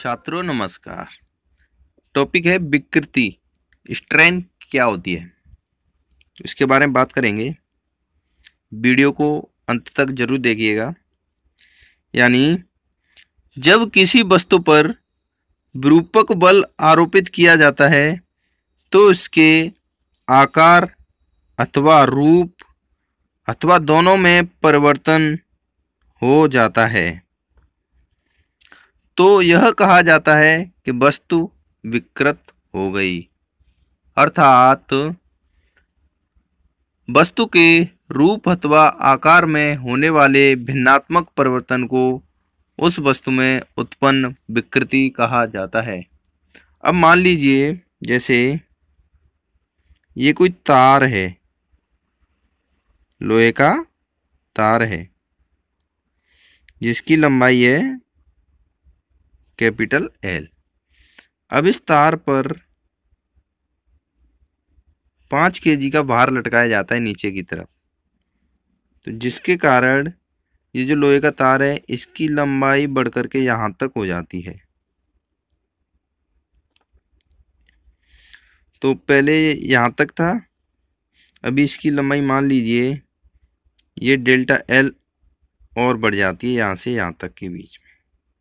छात्रों नमस्कार। टॉपिक है विकृति। स्ट्रेन क्या होती है, इसके बारे में बात करेंगे। वीडियो को अंत तक जरूर देखिएगा। यानी जब किसी वस्तु पर विरूपक बल आरोपित किया जाता है तो इसके आकार अथवा रूप अथवा दोनों में परिवर्तन हो जाता है तो यह कहा जाता है कि वस्तु विकृत हो गई। अर्थात वस्तु के रूप अथवा आकार में होने वाले भिन्नात्मक परिवर्तन को उस वस्तु में उत्पन्न विकृति कहा जाता है। अब मान लीजिए जैसे ये कोई तार है, लोहे का तार है जिसकी लंबाई है कैपिटल L। अब इस तार पर 5 kg का भार लटकाया जाता है नीचे की तरफ, तो जिसके कारण ये जो लोहे का तार है इसकी लंबाई बढ़कर के यहाँ तक हो जाती है। तो पहले यहाँ तक था, अभी इसकी लंबाई मान लीजिए ये डेल्टा L और बढ़ जाती है यहाँ से यहाँ तक के बीच में।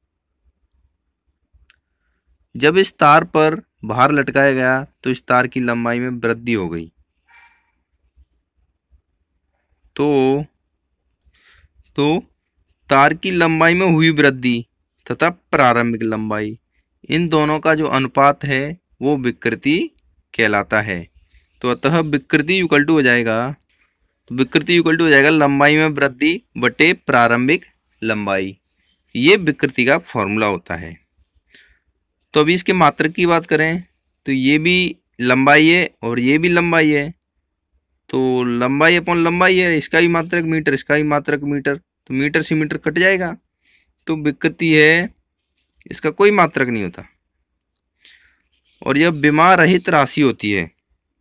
जब इस तार पर भार लटकाया गया तो इस तार की लंबाई में वृद्धि हो गई। तो तार की लंबाई में हुई वृद्धि तथा प्रारंभिक लंबाई, इन दोनों का जो अनुपात है वो विकृति कहलाता है। तो अतः विकृति इक्वल टू हो जाएगा, लंबाई में वृद्धि बटे प्रारंभिक लंबाई। ये विकृति का फॉर्मूला होता है। तो अभी इसके मात्रक की बात करें तो ये भी लंबाई है और ये भी लंबाई है, तो लंबाई अपॉन लंबाई है, इसका भी मात्रक मीटर, इसका भी मात्रक मीटर, तो मीटर से मीटर कट जाएगा। तो विकृति है, इसका कोई मात्रक नहीं होता और यह विमा रहित राशि होती है।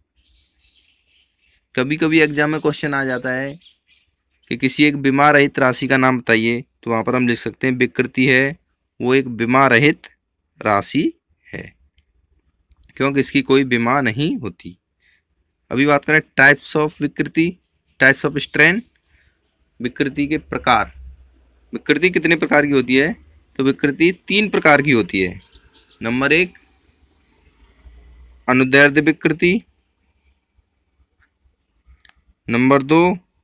कभी कभी एग्जाम में क्वेश्चन आ जाता है कि किसी एक विमा रहित राशि का नाम बताइए, तो वहाँ पर हम लिख सकते हैं विकृति है वो एक विमा रहित राशि है, क्योंकि इसकी कोई विमा नहीं होती। अभी बात करें टाइप्स ऑफ विकृति, टाइप्स ऑफ स्ट्रेन। विकृति के प्रकार, विकृति कितने प्रकार की होती है? तो विकृति 3 प्रकार की होती है। नंबर 1 अनुदैर्ध्य विकृति, नंबर 2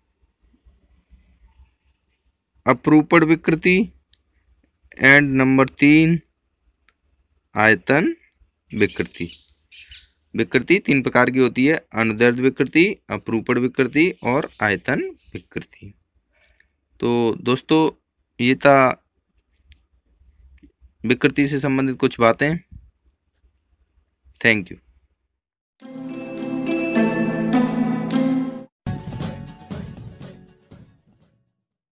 अपरूपण विकृति एंड नंबर 3 आयतन विकृति। विकृति 3 प्रकार की होती है, अनुदैर्ध्य विकृति, अपरूपण विकृति और आयतन विकृति। तो दोस्तों ये था विकृति से संबंधित कुछ बातें। Thank you.